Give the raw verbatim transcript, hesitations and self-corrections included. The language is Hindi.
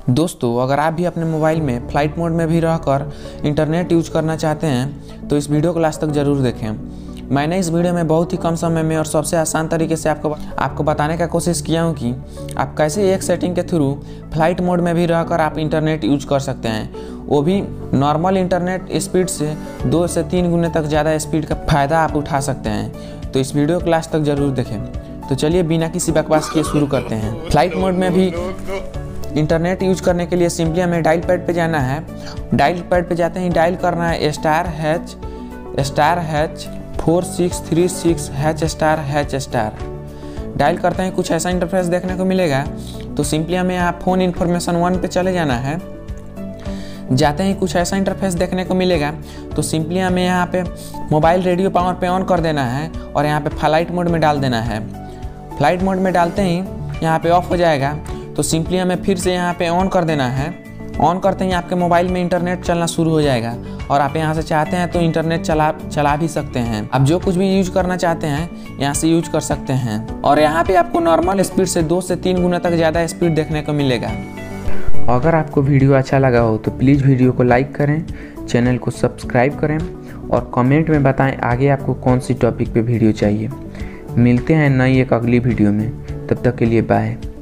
दोस्तों, अगर आप भी अपने मोबाइल में फ़्लाइट मोड में भी रहकर इंटरनेट यूज करना चाहते हैं तो इस वीडियो को लास्ट तक ज़रूर देखें। मैंने इस वीडियो में बहुत ही कम समय में और सबसे आसान तरीके से आपको आपको बताने का कोशिश किया हूँ कि आप कैसे एक सेटिंग के थ्रू फ़्लाइट मोड में भी रहकर आप इंटरनेट यूज कर सकते हैं, वो भी नॉर्मल इंटरनेट स्पीड से दो से तीन गुने तक ज़्यादा स्पीड का फ़ायदा आप उठा सकते हैं। तो इस वीडियो को लास्ट तक ज़रूर देखें। तो चलिए बिना किसी बकवास किए शुरू करते हैं। फ़्लाइट मोड में भी इंटरनेट यूज करने के लिए सिंपली हमें डायल पैड पे जाना है। डायल पैड पे जाते ही डायल करना है star hash star hash four six three six hash star hash star. Dial करते हैं कुछ ऐसा इंटरफेस देखने को मिलेगा। तो सिंपली हमें यहाँ फ़ोन इन्फॉर्मेशन वन पे चले जाना है। जाते ही कुछ ऐसा इंटरफेस देखने को मिलेगा। तो सिंपली हमें यहाँ पे मोबाइल रेडियो पावर पे ऑन कर देना है और यहाँ पे फ्लाइट मोड में डाल देना है। फ्लाइट मोड में डालते ही यहाँ पे ऑफ हो जाएगा। तो सिंपली हमें फिर से यहाँ पे ऑन कर देना है। ऑन करते ही आपके मोबाइल में इंटरनेट चलना शुरू हो जाएगा और आप यहाँ से चाहते हैं तो इंटरनेट चला चला भी सकते हैं। आप जो कुछ भी यूज करना चाहते हैं यहाँ से यूज कर सकते हैं और यहाँ पे आपको नॉर्मल स्पीड से दो से तीन गुना तक ज़्यादा स्पीड देखने को मिलेगा। अगर आपको वीडियो अच्छा लगा हो तो प्लीज़ वीडियो को लाइक करें, चैनल को सब्सक्राइब करें और कमेंट में बताएं आगे आपको कौन सी टॉपिक पे वीडियो चाहिए। मिलते हैं नई एक अगली वीडियो में, तब तक के लिए बाय।